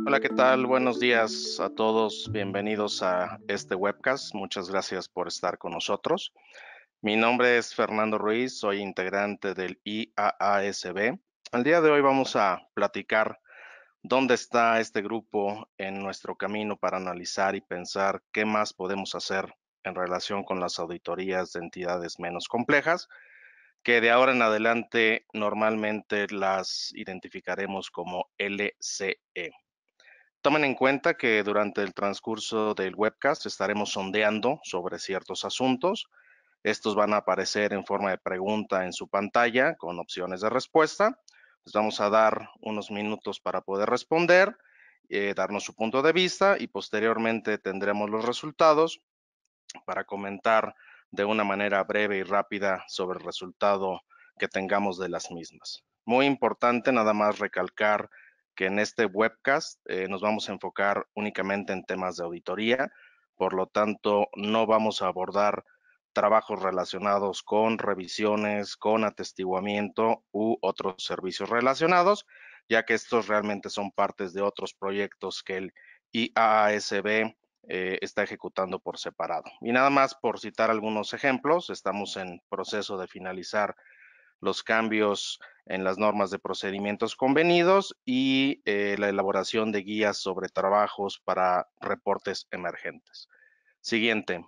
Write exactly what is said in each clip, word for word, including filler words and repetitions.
Hola, ¿qué tal? Buenos días a todos. Bienvenidos a este webcast. Muchas gracias por estar con nosotros. Mi nombre es Fernando Ruiz, soy integrante del I A A S B. El día de hoy vamos a platicar dónde está este grupo en nuestro camino para analizar y pensar qué más podemos hacer en relación con las auditorías de entidades menos complejas, que de ahora en adelante normalmente las identificaremos como L C E. Tomen en cuenta que durante el transcurso del webcast estaremos sondeando sobre ciertos asuntos. Estos van a aparecer en forma de pregunta en su pantalla con opciones de respuesta. Les vamos a dar unos minutos para poder responder, eh, darnos su punto de vista y posteriormente tendremos los resultados para comentar de una manera breve y rápida sobre el resultado que tengamos de las mismas. Muy importante nada más recalcar que en este webcast eh, nos vamos a enfocar únicamente en temas de auditoría, por lo tanto no vamos a abordar trabajos relacionados con revisiones, con atestiguamiento u otros servicios relacionados, ya que estos realmente son partes de otros proyectos que el I A A S B eh, está ejecutando por separado. Y nada más por citar algunos ejemplos, estamos en proceso de finalizar los cambios en las normas de procedimientos convenidos y eh, la elaboración de guías sobre trabajos para reportes emergentes. Siguiente.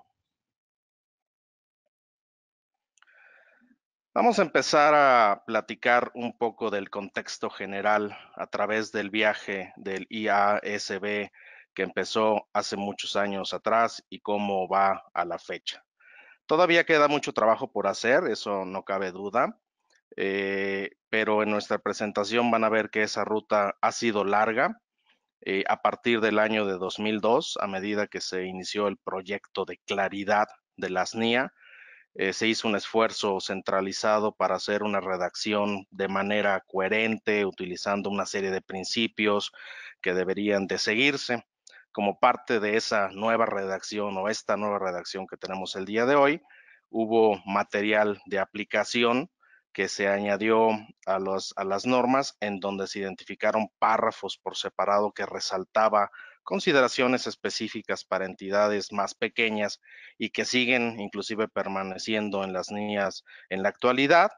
Vamos a empezar a platicar un poco del contexto general a través del viaje del I A A S B que empezó hace muchos años atrás y cómo va a la fecha. Todavía queda mucho trabajo por hacer, eso no cabe duda, eh, pero en nuestra presentación van a ver que esa ruta ha sido larga. Eh, a partir del año de dos mil dos, a medida que se inició el proyecto de claridad de las N I A, eh, se hizo un esfuerzo centralizado para hacer una redacción de manera coherente, utilizando una serie de principios que deberían de seguirse. Como parte de esa nueva redacción o esta nueva redacción que tenemos el día de hoy, hubo material de aplicación que se añadió a, los, a las normas en donde se identificaron párrafos por separado que resaltaba consideraciones específicas para entidades más pequeñas y que siguen inclusive permaneciendo en las N I As en la actualidad.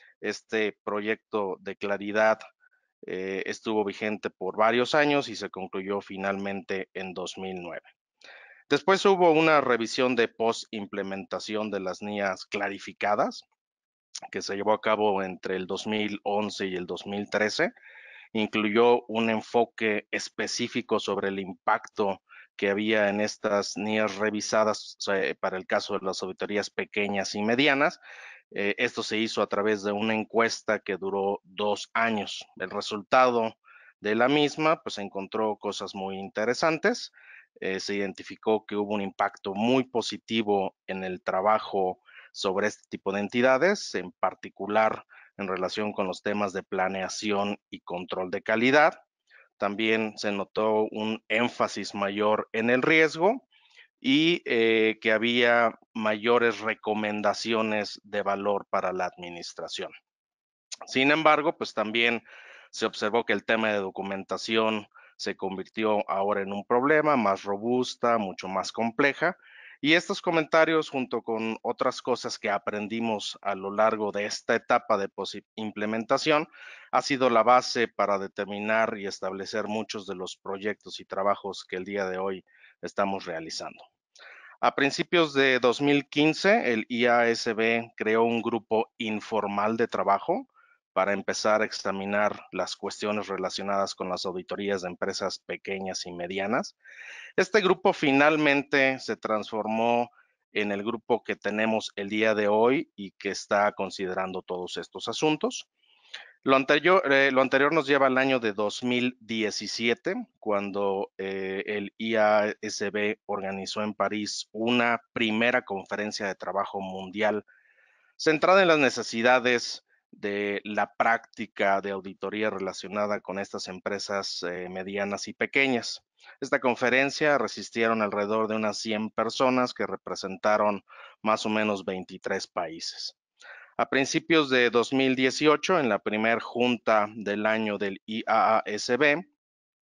Este proyecto de claridad eh, estuvo vigente por varios años y se concluyó finalmente en dos mil nueve. Después hubo una revisión de post-implementación de las N I As clarificadas, que se llevó a cabo entre el dos mil once y el dos mil trece. Incluyó un enfoque específico sobre el impacto que había en estas N I As revisadas para el caso de las auditorías pequeñas y medianas. Eh, esto se hizo a través de una encuesta que duró dos años. El resultado de la misma, pues encontró cosas muy interesantes. Eh, se identificó que hubo un impacto muy positivo en el trabajo sobre este tipo de entidades, en particular en relación con los temas de planeación y control de calidad. También se notó un énfasis mayor en el riesgo y eh, que había mayores recomendaciones de valor para la administración. Sin embargo, pues también se observó que el tema de documentación se convirtió ahora en un problema más robusta, mucho más compleja, y estos comentarios, junto con otras cosas que aprendimos a lo largo de esta etapa de implementación, ha sido la base para determinar y establecer muchos de los proyectos y trabajos que el día de hoy estamos realizando. A principios de dos mil quince, el I A A S B creó un grupo informal de trabajo para empezar a examinar las cuestiones relacionadas con las auditorías de empresas pequeñas y medianas. Este grupo finalmente se transformó en el grupo que tenemos el día de hoy y que está considerando todos estos asuntos. Lo anterior, eh, lo anterior nos lleva al año de dos mil diecisiete, cuando eh, el I A A S B organizó en París una primera conferencia de trabajo mundial centrada en las necesidades de la práctica de auditoría relacionada con estas empresas eh, medianas y pequeñas. Esta conferencia resistieron alrededor de unas cien personas que representaron más o menos veintitrés países. A principios de dos mil dieciocho, en la primera junta del año del I A A S B,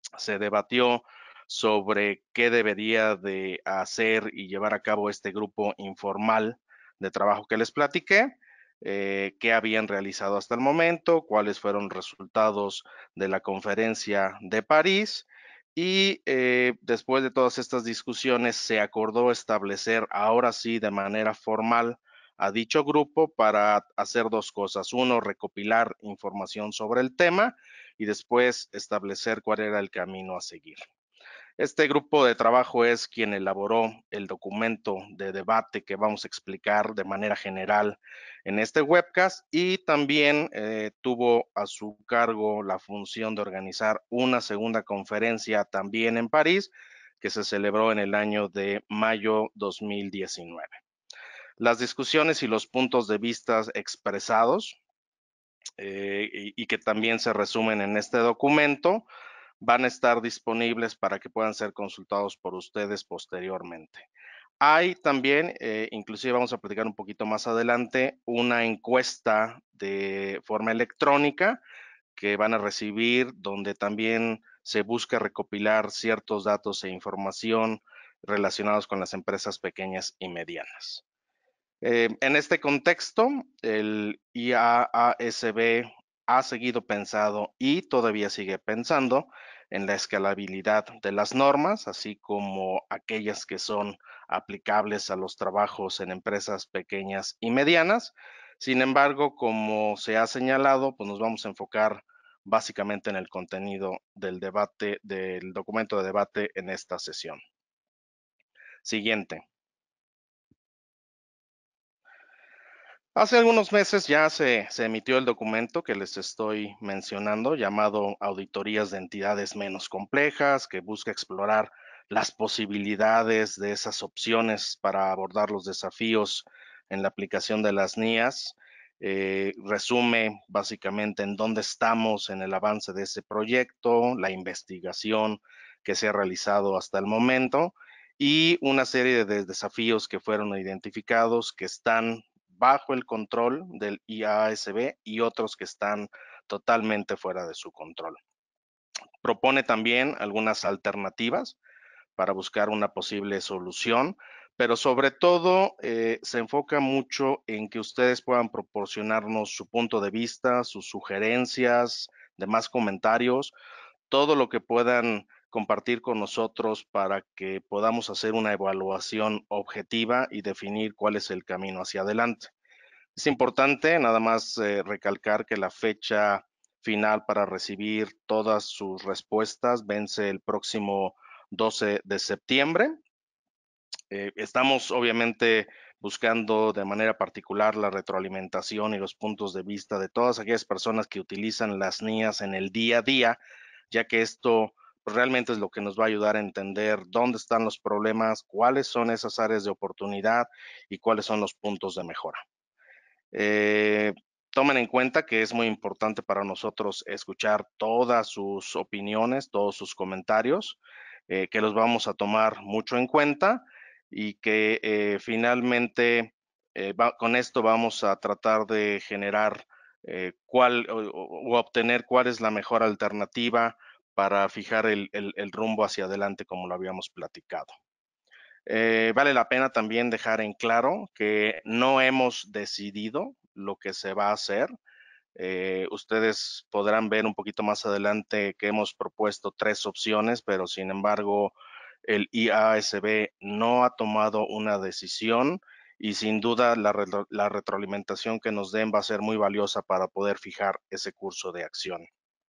se debatió sobre qué debería de hacer y llevar a cabo este grupo informal de trabajo que les platiqué, eh, qué habían realizado hasta el momento, cuáles fueron los resultados de la conferencia de París y eh, después de todas estas discusiones se acordó establecer ahora sí de manera formal a dicho grupo para hacer dos cosas. Uno, recopilar información sobre el tema y después establecer cuál era el camino a seguir. Este grupo de trabajo es quien elaboró el documento de debate que vamos a explicar de manera general en este webcast y también eh, tuvo a su cargo la función de organizar una segunda conferencia también en París que se celebró en el año de mayo dos mil diecinueve. Las discusiones y los puntos de vista expresados eh, y, y que también se resumen en este documento van a estar disponibles para que puedan ser consultados por ustedes posteriormente. Hay también, eh, inclusive vamos a platicar un poquito más adelante, una encuesta de forma electrónica que van a recibir donde también se busca recopilar ciertos datos e información relacionados con las empresas pequeñas y medianas. Eh, en este contexto, el I A A S B ha seguido pensando y todavía sigue pensando en la escalabilidad de las normas, así como aquellas que son aplicables a los trabajos en empresas pequeñas y medianas. Sin embargo, como se ha señalado, pues nos vamos a enfocar básicamente en el contenido del debate, del documento de debate en esta sesión. Siguiente. Hace algunos meses ya se, se, emitió el documento que les estoy mencionando, llamado Auditorías de Entidades Menos Complejas, que busca explorar las posibilidades de esas opciones para abordar los desafíos en la aplicación de las N I As. Eh, resume básicamente en dónde estamos en el avance de ese proyecto, la investigación que se ha realizado hasta el momento y una serie de desafíos que fueron identificados que están bajo el control del I A A S B y otros que están totalmente fuera de su control. Propone también algunas alternativas para buscar una posible solución, pero sobre todo eh, se enfoca mucho en que ustedes puedan proporcionarnos su punto de vista, sus sugerencias, demás comentarios, todo lo que puedan compartir con nosotros para que podamos hacer una evaluación objetiva y definir cuál es el camino hacia adelante. Es importante nada más eh, recalcar que la fecha final para recibir todas sus respuestas vence el próximo doce de septiembre. Eh, estamos obviamente buscando de manera particular la retroalimentación y los puntos de vista de todas aquellas personas que utilizan las N I As en el día a día, ya que esto pues, realmente es lo que nos va a ayudar a entender dónde están los problemas, cuáles son esas áreas de oportunidad y cuáles son los puntos de mejora. Eh, tomen en cuenta que es muy importante para nosotros escuchar todas sus opiniones, todos sus comentarios, eh, que los vamos a tomar mucho en cuenta y que eh, finalmente eh, va, con esto vamos a tratar de generar eh, cuál o, o, obtener cuál es la mejor alternativa para fijar el, el, el rumbo hacia adelante como lo habíamos platicado. Eh, vale la pena también dejar en claro que no hemos decidido lo que se va a hacer. Eh, ustedes podrán ver un poquito más adelante que hemos propuesto tres opciones, pero sin embargo el I A A S B no ha tomado una decisión y sin duda la, retro, la retroalimentación que nos den va a ser muy valiosa para poder fijar ese curso de acción.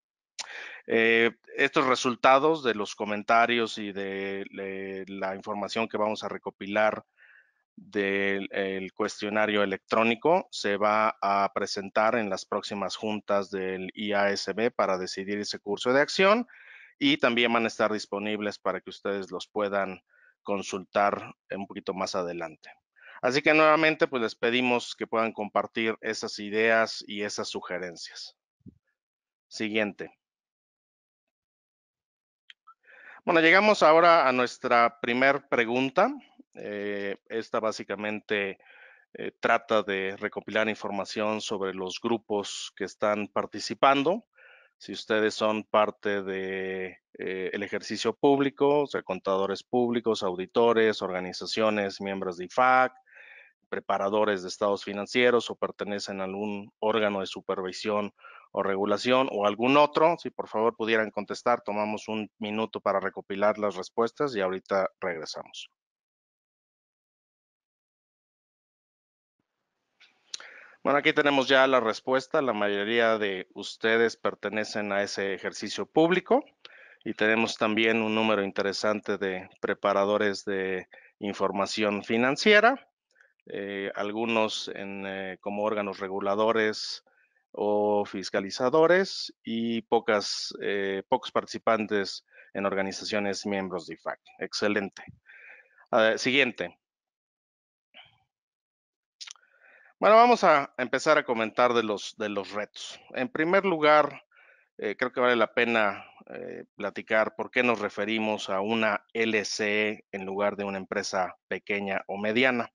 Eh, estos resultados de los comentarios y de, de la información que vamos a recopilar del el cuestionario electrónico se va a presentar en las próximas juntas del I A S B para decidir ese curso de acción y también van a estar disponibles para que ustedes los puedan consultar un poquito más adelante. Así que nuevamente pues les pedimos que puedan compartir esas ideas y esas sugerencias. Siguiente. Bueno, llegamos ahora a nuestra primer pregunta. Eh, esta básicamente eh, trata de recopilar información sobre los grupos que están participando. Si ustedes son parte de eh, el ejercicio público, o sea, contadores públicos, auditores, organizaciones, miembros de I F A C, preparadores de estados financieros o pertenecen a algún órgano de supervisión o regulación o algún otro. Si por favor pudieran contestar, tomamos un minuto para recopilar las respuestas y ahorita regresamos. Bueno, aquí tenemos ya la respuesta. La mayoría de ustedes pertenecen a ese ejercicio público y tenemos también un número interesante de preparadores de información financiera. Eh, algunos en, eh, como órganos reguladores o fiscalizadores y pocas, eh, pocos participantes en organizaciones miembros de I F A C. Excelente. Uh, siguiente. Bueno, vamos a empezar a comentar de los, de los retos. En primer lugar, eh, creo que vale la pena eh, platicar por qué nos referimos a una L C E en lugar de una empresa pequeña o mediana.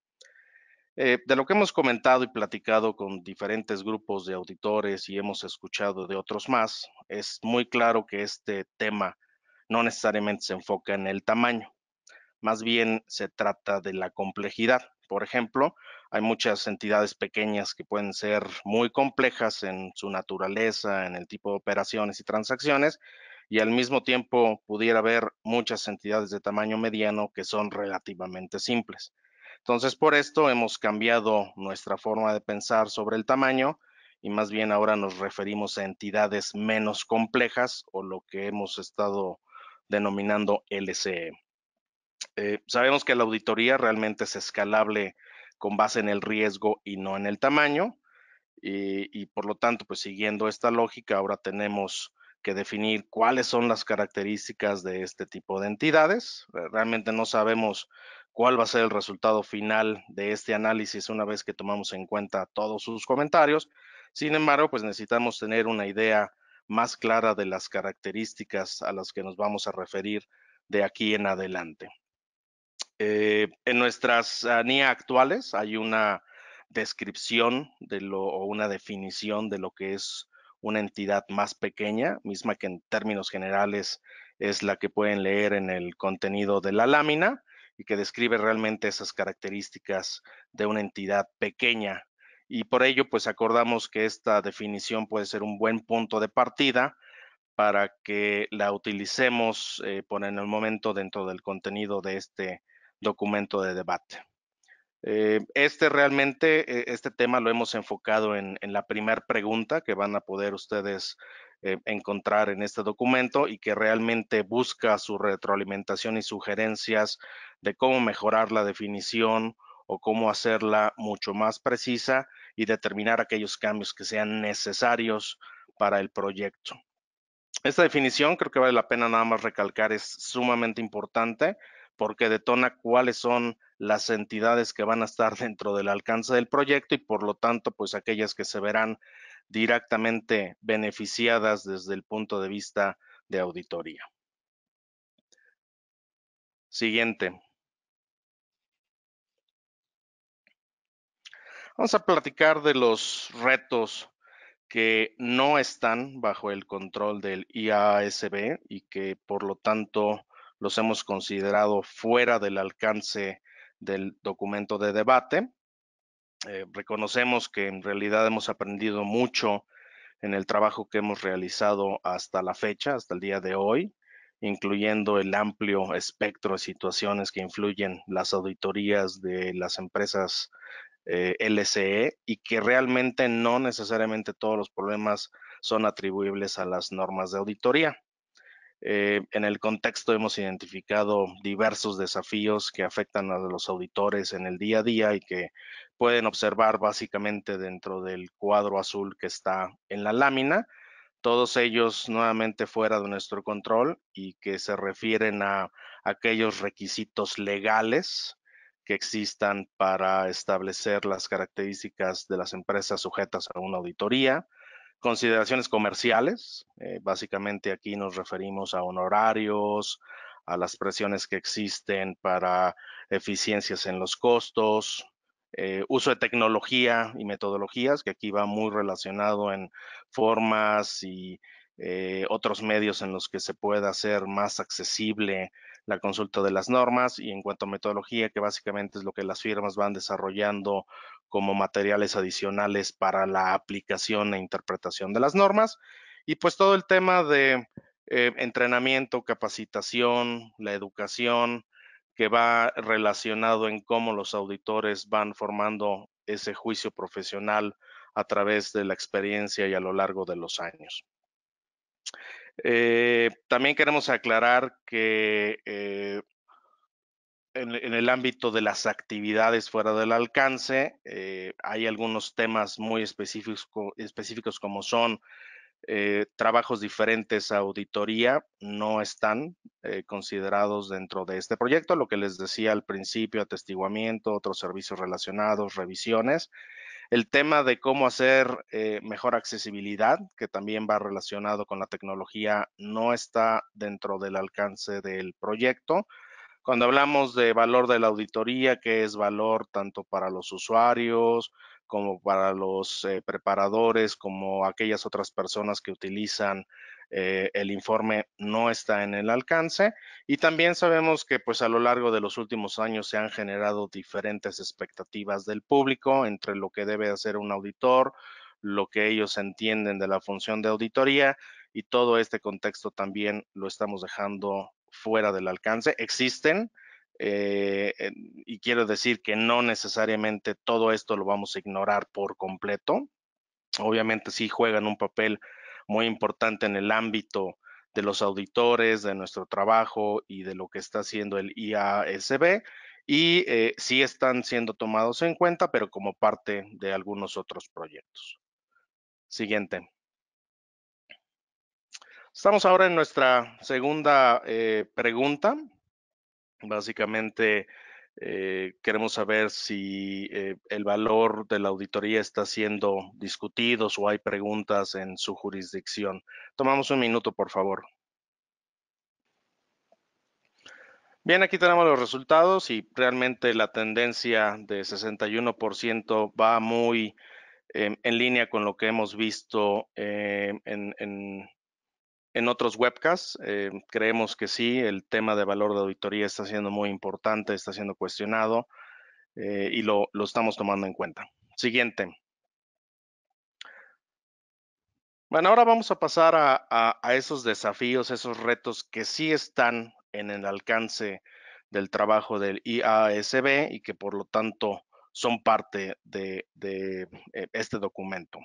Eh, de lo que hemos comentado y platicado con diferentes grupos de auditores y hemos escuchado de otros más, es muy claro que este tema no necesariamente se enfoca en el tamaño, más bien se trata de la complejidad. Por ejemplo, hay muchas entidades pequeñas que pueden ser muy complejas en su naturaleza, en el tipo de operaciones y transacciones, y al mismo tiempo pudiera haber muchas entidades de tamaño mediano que son relativamente simples. Entonces, por esto hemos cambiado nuestra forma de pensar sobre el tamaño y más bien ahora nos referimos a entidades menos complejas o lo que hemos estado denominando L C E. Eh, sabemos que la auditoría realmente es escalable con base en el riesgo y no en el tamaño. Y, y, por lo tanto, pues siguiendo esta lógica, ahora tenemos que definir cuáles son las características de este tipo de entidades. Realmente no sabemos cuál va a ser el resultado final de este análisis una vez que tomamos en cuenta todos sus comentarios. Sin embargo, pues necesitamos tener una idea más clara de las características a las que nos vamos a referir de aquí en adelante. Eh, en nuestras uh, N I A actuales hay una descripción de lo, o una definición de lo que es una entidad más pequeña, misma que en términos generales es la que pueden leer en el contenido de la lámina y que describe realmente esas características de una entidad pequeña. Y por ello, pues acordamos que esta definición puede ser un buen punto de partida para que la utilicemos eh, por en el momento dentro del contenido de este documento de debate. Eh, este realmente, eh, este tema lo hemos enfocado en, en la primera pregunta que van a poder ustedes eh, encontrar en este documento y que realmente busca su retroalimentación y sugerencias de cómo mejorar la definición o cómo hacerla mucho más precisa y determinar aquellos cambios que sean necesarios para el proyecto. Esta definición, creo que vale la pena nada más recalcar, es sumamente importante porque detona cuáles son las entidades que van a estar dentro del alcance del proyecto y por lo tanto, pues aquellas que se verán directamente beneficiadas desde el punto de vista de auditoría. Siguiente. Vamos a platicar de los retos que no están bajo el control del I A A S B y que por lo tanto los hemos considerado fuera del alcance del documento de debate. Eh, reconocemos que en realidad hemos aprendido mucho en el trabajo que hemos realizado hasta la fecha, hasta el día de hoy, incluyendo el amplio espectro de situaciones que influyen las auditorías de las empresas eh, L C E y que realmente no necesariamente todos los problemas son atribuibles a las normas de auditoría. Eh, en el contexto hemos identificado diversos desafíos que afectan a los auditores en el día a día y que pueden observar básicamente dentro del cuadro azul que está en la lámina, todos ellos nuevamente fuera de nuestro control y que se refieren a aquellos requisitos legales que existan para establecer las características de las empresas sujetas a una auditoría, consideraciones comerciales, eh, básicamente aquí nos referimos a honorarios, a las presiones que existen para eficiencias en los costos, eh, uso de tecnología y metodologías, que aquí va muy relacionado en formas y eh, otros medios en los que se pueda hacer más accesible la consulta de las normas, y en cuanto a metodología, que básicamente es lo que las firmas van desarrollando como materiales adicionales para la aplicación e interpretación de las normas, y pues todo el tema de eh, entrenamiento, capacitación, la educación, que va relacionado en cómo los auditores van formando ese juicio profesional a través de la experiencia y a lo largo de los años. Eh, también queremos aclarar que eh, en, en, el ámbito de las actividades fuera del alcance, eh, hay algunos temas muy específicos, específicos como son eh, trabajos diferentes a auditoría, no están eh, considerados dentro de este proyecto, lo que les decía al principio, atestiguamiento, otros servicios relacionados, revisiones. El tema de cómo hacer eh, mejor accesibilidad, que también va relacionado con la tecnología, no está dentro del alcance del proyecto. Cuando hablamos de valor de la auditoría, que es valor tanto para los usuarios como para los eh, preparadores, como aquellas otras personas que utilizan eh, el informe, no está en el alcance. Y también sabemos que pues a lo largo de los últimos años se han generado diferentes expectativas del público entre lo que debe hacer un auditor, lo que ellos entienden de la función de auditoría, y todo este contexto también lo estamos dejando fuera del alcance. Existen, eh, y quiero decir que no necesariamente todo esto lo vamos a ignorar por completo. Obviamente sí juegan un papel muy importante en el ámbito de los auditores, de nuestro trabajo y de lo que está haciendo el I A A S B, y eh, sí están siendo tomados en cuenta, pero como parte de algunos otros proyectos. Siguiente. Estamos ahora en nuestra segunda eh, pregunta. Básicamente, eh, queremos saber si eh, el valor de la auditoría está siendo discutido o hay preguntas en su jurisdicción. Tomamos un minuto, por favor. Bien, aquí tenemos los resultados y realmente la tendencia de sesenta y uno por ciento va muy eh, en línea con lo que hemos visto eh, en, en En otros webcasts. Eh, creemos que sí, el tema de valor de auditoría está siendo muy importante, está siendo cuestionado eh, y lo, lo estamos tomando en cuenta. Siguiente. Bueno, ahora vamos a pasar a, a, a esos desafíos, esos retos que sí están en el alcance del trabajo del I A A S B y que por lo tanto son parte de, de eh, este documento.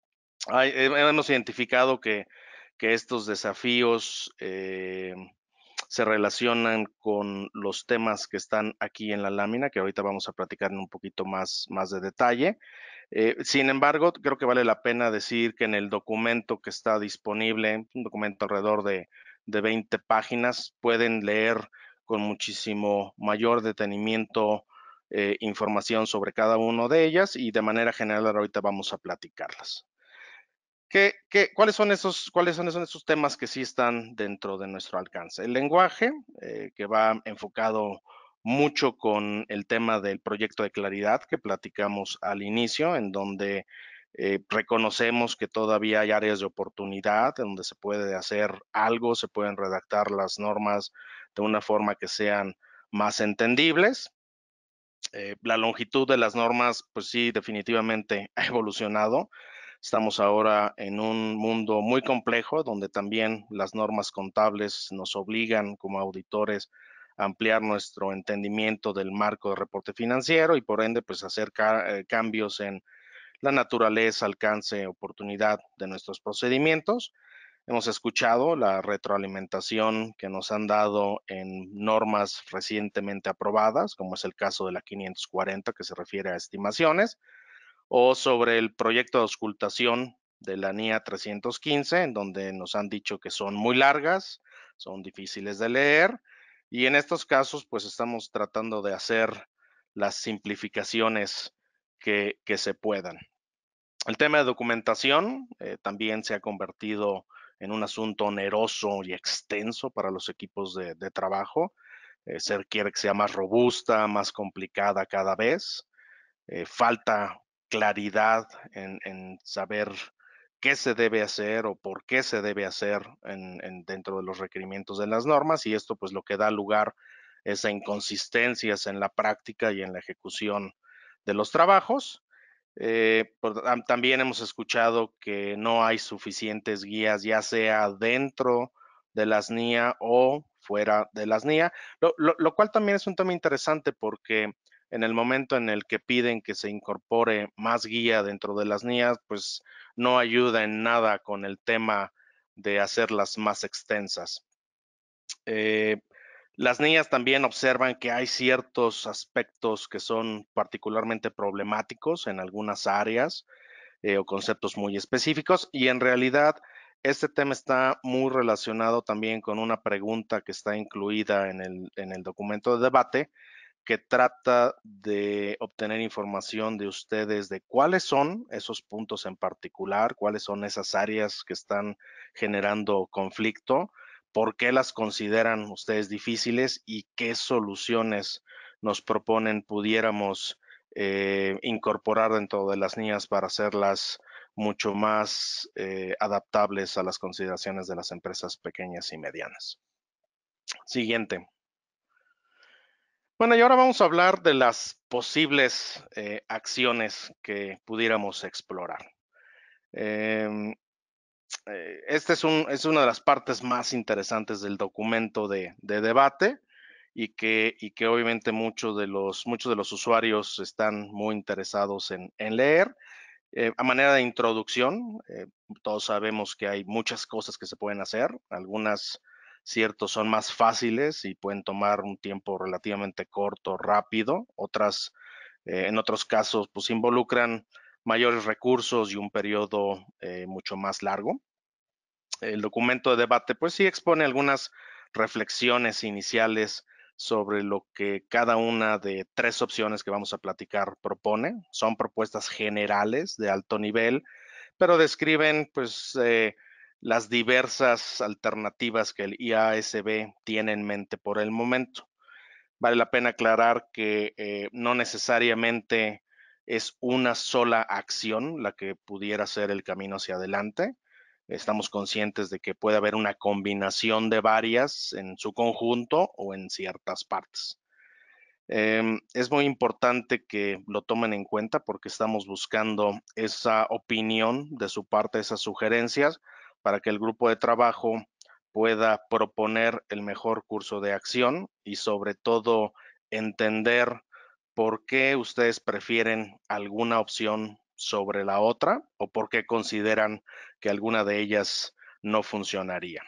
Hay, hemos identificado que, que estos desafíos eh, se relacionan con los temas que están aquí en la lámina, que ahorita vamos a platicar en un poquito más, más de detalle. Eh, sin embargo, creo que vale la pena decir que en el documento que está disponible, un documento alrededor de, de veinte páginas, pueden leer con muchísimo mayor detenimiento eh, información sobre cada una de ellas, y de manera general ahorita vamos a platicarlas. ¿Qué, qué, cuáles, son esos, ¿Cuáles son esos temas que sí están dentro de nuestro alcance? El lenguaje, eh, que va enfocado mucho con el tema del proyecto de claridad que platicamos al inicio, en donde eh, reconocemos que todavía hay áreas de oportunidad, en donde se puede hacer algo, se pueden redactar las normas de una forma que sean más entendibles. Eh, la longitud de las normas, pues sí, definitivamente ha evolucionado. Estamos ahora en un mundo muy complejo donde también las normas contables nos obligan como auditores a ampliar nuestro entendimiento del marco de reporte financiero y por ende pues hacer ca eh, cambios en la naturaleza, alcance, oportunidad de nuestros procedimientos. Hemos escuchado la retroalimentación que nos han dado en normas recientemente aprobadas, como es el caso de la quinientos cuarenta, que se refiere a estimaciones, o sobre el proyecto de auscultación de la N I A trescientos quince, en donde nos han dicho que son muy largas, son difíciles de leer, y en estos casos pues estamos tratando de hacer las simplificaciones que, que se puedan. El tema de documentación eh, también se ha convertido en un asunto oneroso y extenso para los equipos de, de trabajo. Eh, se requiere que sea más robusta, más complicada cada vez. Eh, falta claridad en, en saber qué se debe hacer o por qué se debe hacer en, en dentro de los requerimientos de las normas, y esto pues lo que da lugar es a inconsistencias en la práctica y en la ejecución de los trabajos. Eh, por, también hemos escuchado que no hay suficientes guías, ya sea dentro de las N I A o fuera de las N I A, lo, lo, lo cual también es un tema interesante porque en el momento en el que piden que se incorpore más guía dentro de las N I A, pues no ayuda en nada con el tema de hacerlas más extensas. Eh, las N I As también observan que hay ciertos aspectos que son particularmente problemáticos en algunas áreas eh, o conceptos muy específicos, y en realidad este tema está muy relacionado también con una pregunta que está incluida en el, en el documento de debate, que trata de obtener información de ustedes de cuáles son esos puntos en particular, cuáles son esas áreas que están generando conflicto, por qué las consideran ustedes difíciles y qué soluciones nos proponen pudiéramos eh, incorporar dentro de las niñas para hacerlas mucho más eh, adaptables a las consideraciones de las empresas pequeñas y medianas. Siguiente. Bueno, y ahora vamos a hablar de las posibles eh, acciones que pudiéramos explorar. Eh, eh, esta es, un, es, una de las partes más interesantes del documento de, de debate y que, y que obviamente muchos de, los, muchos de los usuarios están muy interesados en, en leer. Eh, a manera de introducción, eh, todos sabemos que hay muchas cosas que se pueden hacer, algunas ciertos son más fáciles y pueden tomar un tiempo relativamente corto, rápido, otras eh, en otros casos pues involucran mayores recursos y un periodo eh, mucho más largo. El documento de debate pues sí expone algunas reflexiones iniciales sobre lo que cada una de tres opciones que vamos a platicar propone. Son propuestas generales de alto nivel, pero describen pues eh, las diversas alternativas que el I A A S B tiene en mente por el momento. Vale la pena aclarar que eh, no necesariamente es una sola acción la que pudiera ser el camino hacia adelante. Estamos conscientes de que puede haber una combinación de varias en su conjunto o en ciertas partes. Eh, es muy importante que lo tomen en cuenta porque estamos buscando esa opinión de su parte, esas sugerencias, para que el grupo de trabajo pueda proponer el mejor curso de acción y sobre todo entender por qué ustedes prefieren alguna opción sobre la otra o por qué consideran que alguna de ellas no funcionaría.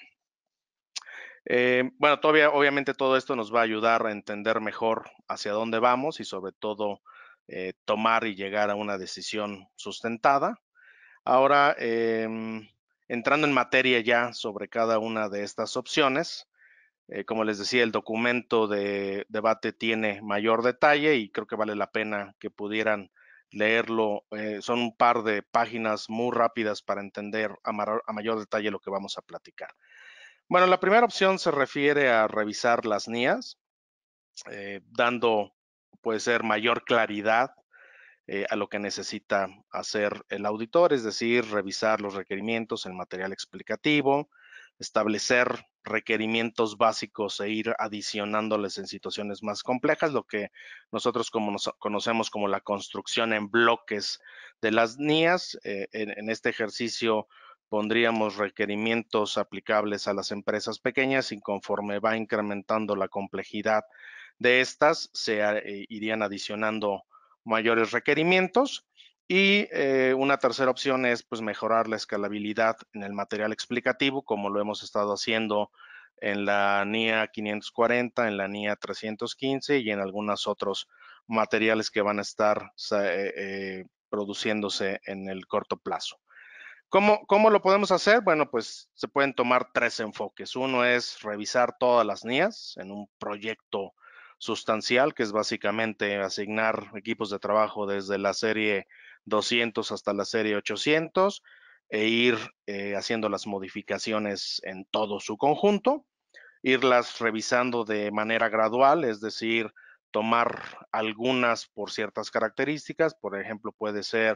Eh, bueno, todavía, obviamente todo esto nos va a ayudar a entender mejor hacia dónde vamos y sobre todo eh, tomar y llegar a una decisión sustentada. Ahora, eh, entrando en materia ya sobre cada una de estas opciones, eh, como les decía, el documento de debate tiene mayor detalle y creo que vale la pena que pudieran leerlo. Eh, son un par de páginas muy rápidas para entender a, a mayor detalle lo que vamos a platicar. Bueno, la primera opción se refiere a revisar las N I As, eh, dando, puede ser, mayor claridad eh, a lo que necesita hacer el auditor, es decir, revisar los requerimientos, el material explicativo, establecer requerimientos básicos e ir adicionándoles en situaciones más complejas, lo que nosotros como nos conocemos como la construcción en bloques de las N I As. Eh, en, en este ejercicio pondríamos requerimientos aplicables a las empresas pequeñas y conforme va incrementando la complejidad de estas, se eh, irían adicionando mayores requerimientos. Y eh, una tercera opción es pues, mejorar la escalabilidad en el material explicativo, como lo hemos estado haciendo en la N I A quinientos cuarenta, en la N I A trescientos quince y en algunos otros materiales que van a estar eh, eh, produciéndose en el corto plazo. ¿Cómo, ¿Cómo lo podemos hacer? Bueno, pues se pueden tomar tres enfoques. Uno es revisar todas las N I As en un proyecto sustancial, que es básicamente asignar equipos de trabajo desde la serie doscientos hasta la serie ochocientos e ir eh, haciendo las modificaciones en todo su conjunto, irlas revisando de manera gradual, es decir, tomar algunas por ciertas características, por ejemplo, puede ser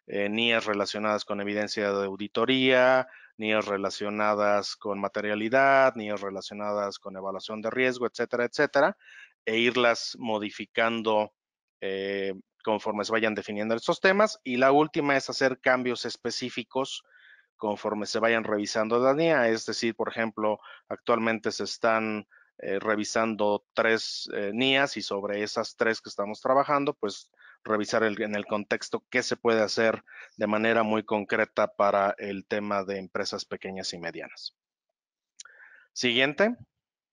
eh, N I As relacionadas con evidencia de auditoría, N I As relacionadas con materialidad, N I As relacionadas con evaluación de riesgo, etcétera, etcétera, e irlas modificando eh, conforme se vayan definiendo estos temas. Y la última es hacer cambios específicos conforme se vayan revisando la N I A, es decir, por ejemplo, actualmente se están eh, revisando tres eh, N I As y sobre esas tres que estamos trabajando, pues revisar el, en el contexto qué se puede hacer de manera muy concreta para el tema de empresas pequeñas y medianas. Siguiente.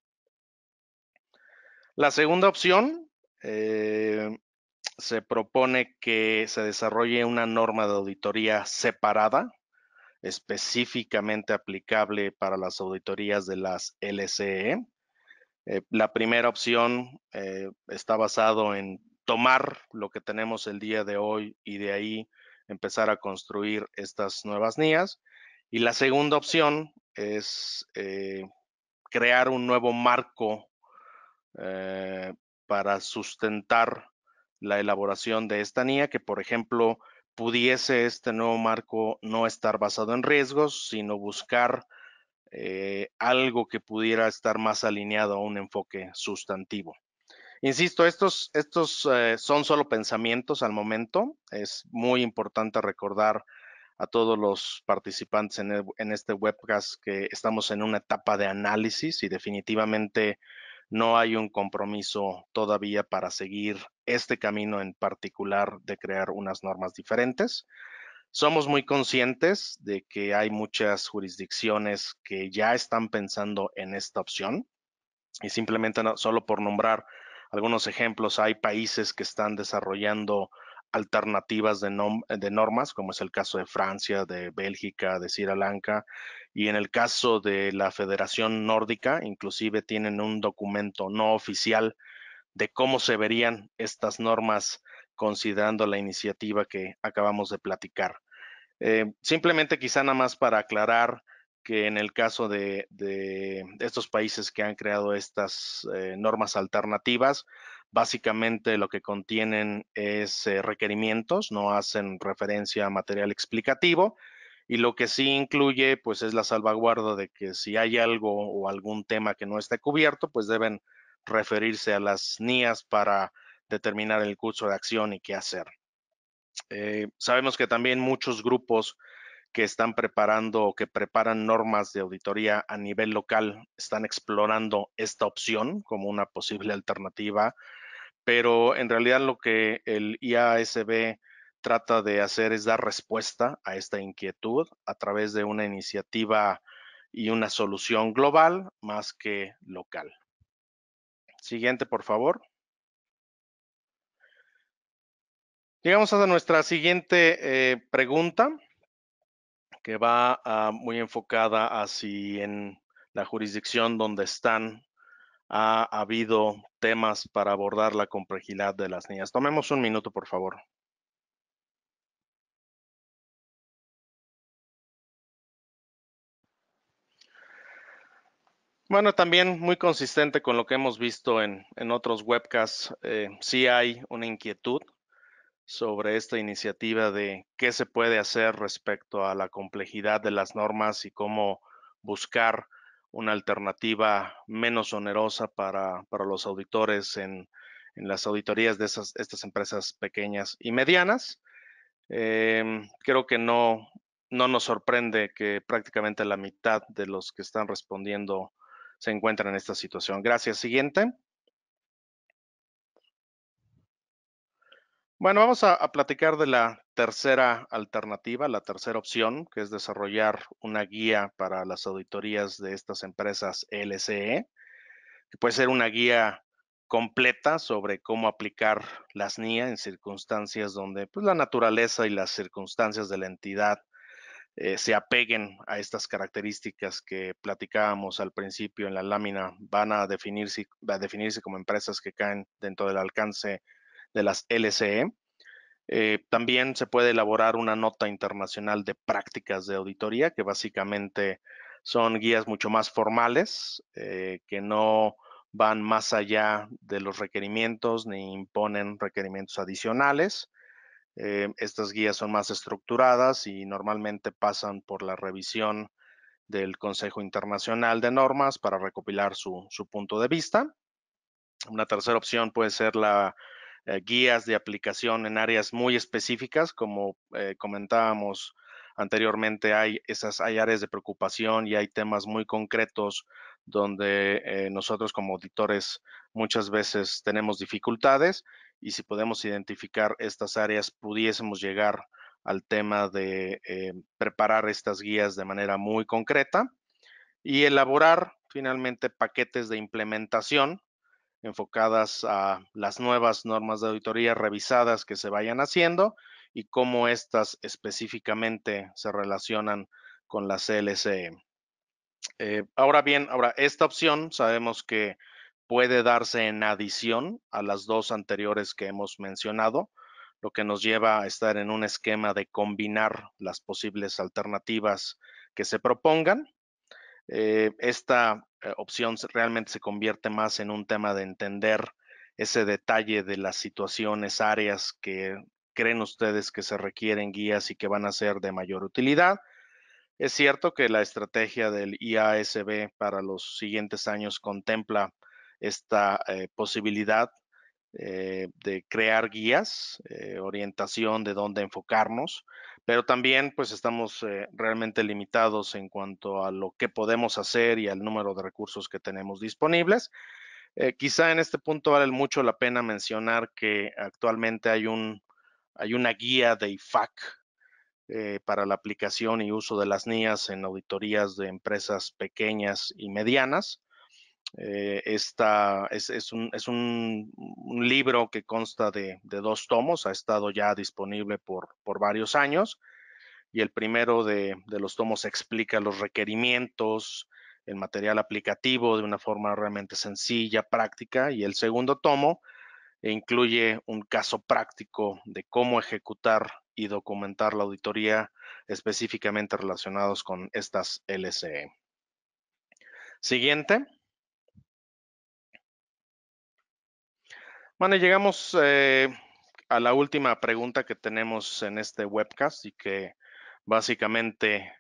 La segunda opción, eh, se propone que se desarrolle una norma de auditoría separada, específicamente aplicable para las auditorías de las L C E. Eh, la primera opción eh, está basado en tomar lo que tenemos el día de hoy y de ahí empezar a construir estas nuevas N I As. Y la segunda opción es eh, crear un nuevo marco eh, para sustentar la elaboración de esta N I A, que por ejemplo pudiese este nuevo marco no estar basado en riesgos, sino buscar eh, algo que pudiera estar más alineado a un enfoque sustantivo. Insisto, estos, estos eh, son solo pensamientos al momento. Es muy importante recordar a todos los participantes en, el, en este webcast que estamos en una etapa de análisis y definitivamente no hay un compromiso todavía para seguir este camino en particular de crear unas normas diferentes. Somos muy conscientes de que hay muchas jurisdicciones que ya están pensando en esta opción y simplemente no, solo por nombrar algunos ejemplos, hay países que están desarrollando alternativas de, nom de normas, como es el caso de Francia, de Bélgica, de Sri Lanka, y en el caso de la Federación Nórdica, inclusive tienen un documento no oficial de cómo se verían estas normas considerando la iniciativa que acabamos de platicar. Eh, simplemente quizá nada más para aclarar que en el caso de, de estos países que han creado estas eh, normas alternativas, básicamente lo que contienen es eh, requerimientos, no hacen referencia a material explicativo, y lo que sí incluye pues es la salvaguarda de que si hay algo o algún tema que no esté cubierto, pues deben referirse a las N I As para determinar el curso de acción y qué hacer. Eh, sabemos que también muchos grupos que están preparando o que preparan normas de auditoría a nivel local están explorando esta opción como una posible alternativa, pero en realidad lo que el I A A S B trata de hacer es dar respuesta a esta inquietud a través de una iniciativa y una solución global más que local. Siguiente, por favor. Llegamos a nuestra siguiente eh, pregunta, que va uh, muy enfocada a si en la jurisdicción donde están ha habido temas para abordar la complejidad de las niñas. Tomemos un minuto, por favor. Bueno, también muy consistente con lo que hemos visto en, en otros webcasts, eh, sí hay una inquietud sobre esta iniciativa de qué se puede hacer respecto a la complejidad de las normas y cómo buscar una alternativa menos onerosa para, para los auditores en, en las auditorías de esas, estas empresas pequeñas y medianas. Eh, creo que no, no nos sorprende que prácticamente la mitad de los que están respondiendo se encuentran en esta situación. Gracias. Siguiente. Bueno, vamos a, a platicar de la tercera alternativa, la tercera opción, que es desarrollar una guía para las auditorías de estas empresas L C E, que puede ser una guía completa sobre cómo aplicar las N I A en circunstancias donde pues, la naturaleza y las circunstancias de la entidad eh, se apeguen a estas características que platicábamos al principio en la lámina, van a definirse, a definirse como empresas que caen dentro del alcance de las L C E. Eh, también se puede elaborar una nota internacional de prácticas de auditoría, que básicamente son guías mucho más formales, eh, que no van más allá de los requerimientos ni imponen requerimientos adicionales. Eh, estas guías son más estructuradas y normalmente pasan por la revisión del Consejo Internacional de Normas para recopilar su, su punto de vista. Una tercera opción puede ser la eh, guías de aplicación en áreas muy específicas, como eh, comentábamos anteriormente, hay esas hay áreas de preocupación y hay temas muy concretos donde eh, nosotros como auditores muchas veces tenemos dificultades y si podemos identificar estas áreas pudiésemos llegar al tema de eh, preparar estas guías de manera muy concreta y elaborar finalmente paquetes de implementación enfocadas a las nuevas normas de auditoría revisadas que se vayan haciendo y cómo estas específicamente se relacionan con la C L C E. Eh, ahora bien, ahora esta opción sabemos que puede darse en adición a las dos anteriores que hemos mencionado, lo que nos lleva a estar en un esquema de combinar las posibles alternativas que se propongan. Eh, esta eh, opción realmente se convierte más en un tema de entender ese detalle de las situaciones, áreas que creen ustedes que se requieren guías y que van a ser de mayor utilidad. Es cierto que la estrategia del I A S B para los siguientes años contempla esta eh, posibilidad eh, de crear guías, eh, orientación de dónde enfocarnos, pero también pues estamos eh, realmente limitados en cuanto a lo que podemos hacer y al número de recursos que tenemos disponibles. Eh, quizá en este punto vale mucho la pena mencionar que actualmente hay, un, hay una guía de I F A C eh, para la aplicación y uso de las N I As en auditorías de empresas pequeñas y medianas. Eh, esta es, es, un, es un, un, libro que consta de, de, dos tomos, ha estado ya disponible por, por varios años y el primero de, de, los tomos explica los requerimientos, el material aplicativo de una forma realmente sencilla, práctica, y el segundo tomo incluye un caso práctico de cómo ejecutar y documentar la auditoría específicamente relacionados con estas L C E. Siguiente. Bueno, llegamos eh, a la última pregunta que tenemos en este webcast y que básicamente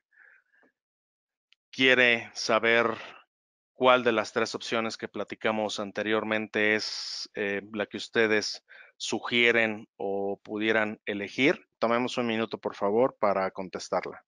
quiere saber cuál de las tres opciones que platicamos anteriormente es eh, la que ustedes sugieren o pudieran elegir. Tomemos un minuto, por favor, para contestarla.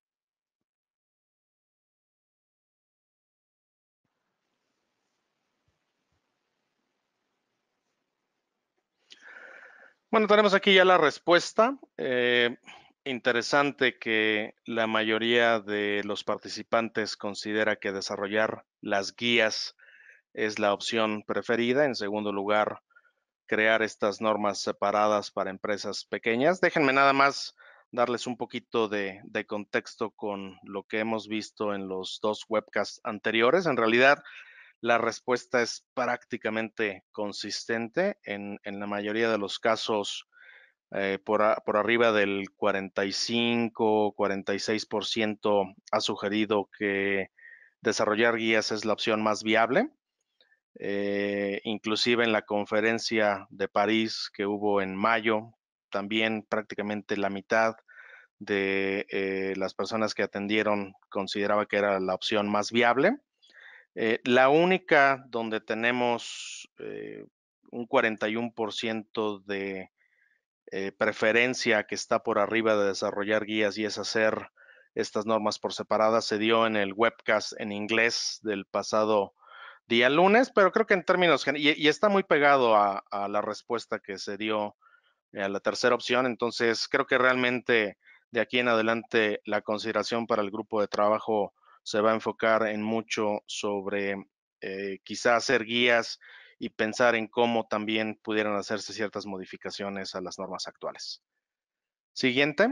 Bueno, tenemos aquí ya la respuesta. Eh, interesante que la mayoría de los participantes considera que desarrollar las guías es la opción preferida. En segundo lugar, crear estas normas separadas para empresas pequeñas. Déjenme nada más darles un poquito de, de contexto con lo que hemos visto en los dos webcasts anteriores. En realidad, la respuesta es prácticamente consistente. En, en la mayoría de los casos, eh, por, a, por arriba del cuarenta y cinco, cuarenta y seis por ciento ha sugerido que desarrollar guías es la opción más viable. Eh, inclusive en la conferencia de París que hubo en mayo, también prácticamente la mitad de eh, las personas que atendieron consideraba que era la opción más viable. Eh, la única donde tenemos eh, un cuarenta y uno por ciento de eh, preferencia que está por arriba de desarrollar guías y es hacer estas normas por separadas se dio en el webcast en inglés del pasado día lunes, pero creo que en términos y, y está muy pegado a, a la respuesta que se dio a la tercera opción, entonces creo que realmente de aquí en adelante la consideración para el grupo de trabajo se va a enfocar en mucho sobre eh, quizá hacer guías y pensar en cómo también pudieran hacerse ciertas modificaciones a las normas actuales. Siguiente.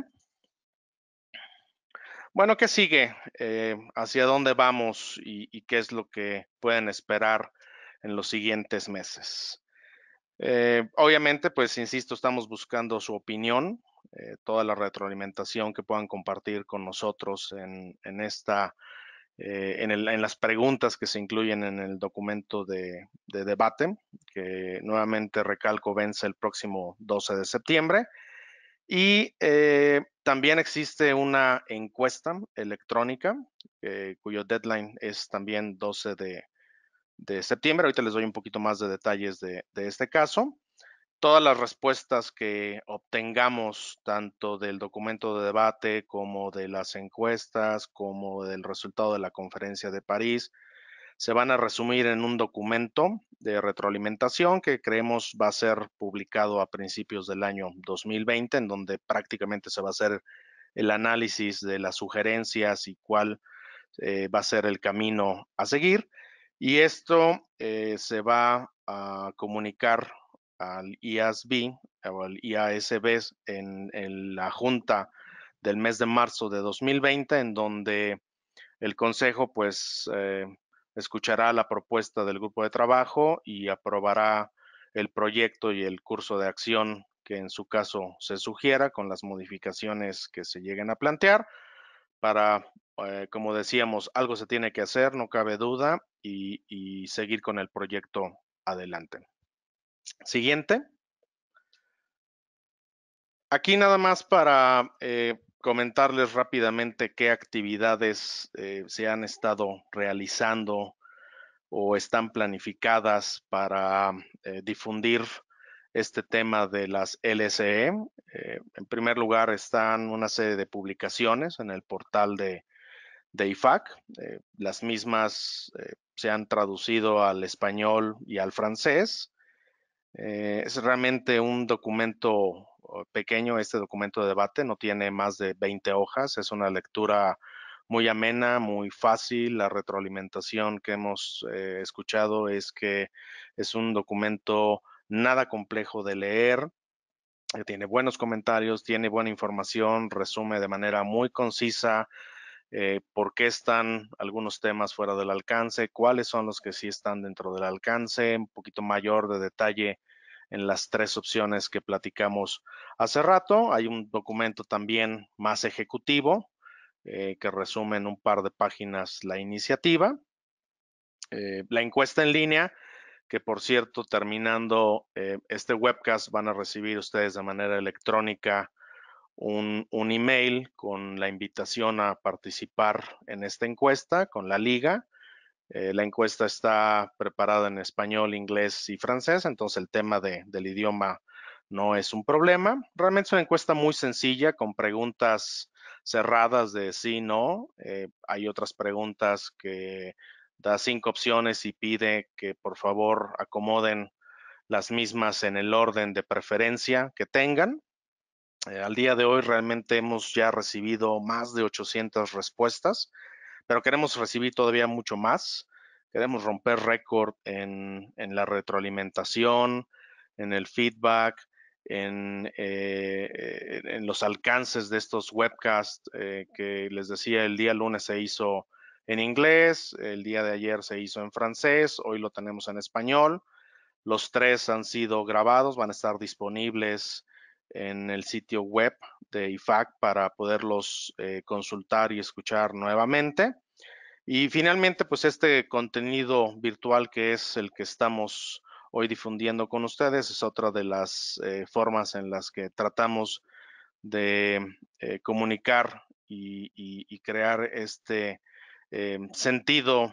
Bueno, ¿qué sigue? Eh, ¿Hacia dónde vamos y, y qué es lo que pueden esperar en los siguientes meses? Eh, obviamente, pues insisto, estamos buscando su opinión, eh, toda la retroalimentación que puedan compartir con nosotros en, en esta, eh, en, el, en, las preguntas que se incluyen en el documento de, de debate, que nuevamente recalco vence el próximo doce de septiembre. Y eh, también existe una encuesta electrónica eh, cuyo deadline es también doce de, de septiembre. Ahorita les doy un poquito más de detalles de, de este caso. Todas las respuestas que obtengamos, tanto del documento de debate como de las encuestas, como del resultado de la conferencia de París, se van a resumir en un documento de retroalimentación que creemos va a ser publicado a principios del año dos mil veinte, en donde prácticamente se va a hacer el análisis de las sugerencias y cuál eh, va a ser el camino a seguir. Y esto eh, se va a comunicar al I A S B o al I A A S B en, en la junta del mes de marzo de dos mil veinte, en donde el Consejo pues eh, escuchará la propuesta del grupo de trabajo y aprobará el proyecto y el curso de acción que en su caso se sugiera con las modificaciones que se lleguen a plantear para, eh, como decíamos, algo se tiene que hacer, no cabe duda, y, y seguir con el proyecto adelante. Siguiente. Aquí nada más para eh, comentarles rápidamente qué actividades eh, se han estado realizando o están planificadas para eh, difundir este tema de las L S E. Eh, en primer lugar, están una serie de publicaciones en el portal de, de I F A C. Eh, las mismas eh, se han traducido al español y al francés. Eh, es realmente un documento pequeño, este documento de debate, no tiene más de veinte hojas, es una lectura muy amena, muy fácil. La retroalimentación que hemos eh, escuchado es que es un documento nada complejo de leer, eh, tiene buenos comentarios, tiene buena información, resume de manera muy concisa eh, por qué están algunos temas fuera del alcance, cuáles son los que sí están dentro del alcance, un poquito mayor de detalle en las tres opciones que platicamos hace rato. Hay un documento también más ejecutivo eh, que resume en un par de páginas la iniciativa. Eh, la encuesta en línea, que por cierto, terminando eh, este webcast van a recibir ustedes de manera electrónica un, un email con la invitación a participar en esta encuesta con la liga. Eh, la encuesta está preparada en español, inglés y francés, entonces el tema de, del idioma no es un problema. Realmente es una encuesta muy sencilla con preguntas cerradas de sí, no. Eh, hay otras preguntas que da cinco opciones y pide que por favor acomoden las mismas en el orden de preferencia que tengan. Eh, al día de hoy realmente hemos ya recibido más de ochocientas respuestas, pero queremos recibir todavía mucho más. Queremos romper récord en, en la retroalimentación, en el feedback, en, eh, en los alcances de estos webcasts eh, que les decía, el día lunes se hizo en inglés, el día de ayer se hizo en francés, hoy lo tenemos en español. Los tres han sido grabados, van a estar disponibles en el sitio web de I F A C para poderlos eh, consultar y escuchar nuevamente. Y finalmente, pues este contenido virtual que es el que estamos hoy difundiendo con ustedes es otra de las eh, formas en las que tratamos de eh, comunicar y, y, y, crear este eh, sentido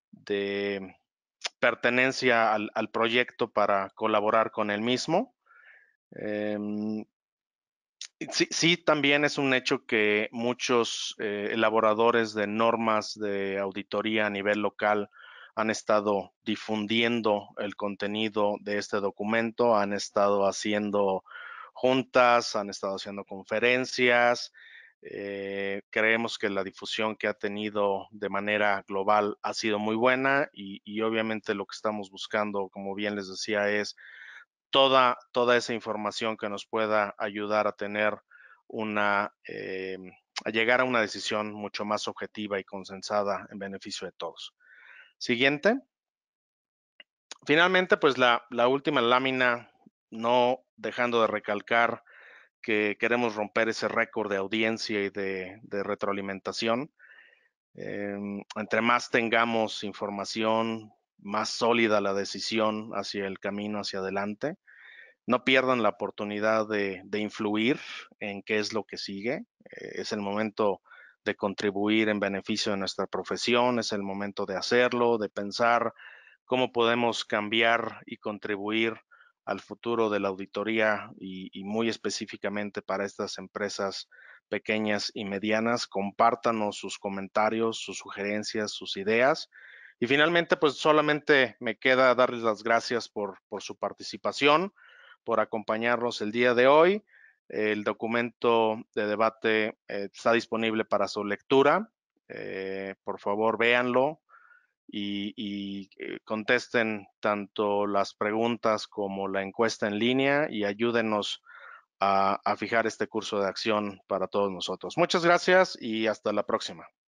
de pertenencia al, al, proyecto para colaborar con el mismo. Eh, Sí, sí, también es un hecho que muchos eh, elaboradores de normas de auditoría a nivel local han estado difundiendo el contenido de este documento, han estado haciendo juntas, han estado haciendo conferencias. Eh, creemos que la difusión que ha tenido de manera global ha sido muy buena y, y obviamente lo que estamos buscando, como bien les decía, es toda, toda esa información que nos pueda ayudar a tener una, eh, a llegar a una decisión mucho más objetiva y consensada en beneficio de todos. Siguiente. Finalmente, pues la, la última lámina, no dejando de recalcar que queremos romper ese récord de audiencia y de, de retroalimentación. Eh, entre más tengamos información, más sólida la decisión hacia el camino hacia adelante. no pierdan la oportunidad de, de influir en qué es lo que sigue. Eh, es el momento de contribuir en beneficio de nuestra profesión, es el momento de hacerlo, de pensar cómo podemos cambiar y contribuir al futuro de la auditoría y, y muy específicamente para estas empresas pequeñas y medianas. Compártanos sus comentarios, sus sugerencias, sus ideas. Y finalmente, pues solamente me queda darles las gracias por, por su participación, por acompañarnos el día de hoy. El documento de debate eh, está disponible para su lectura. Eh, por favor, véanlo y, y eh, contesten tanto las preguntas como la encuesta en línea y ayúdenos a, a fijar este curso de acción para todos nosotros. Muchas gracias y hasta la próxima.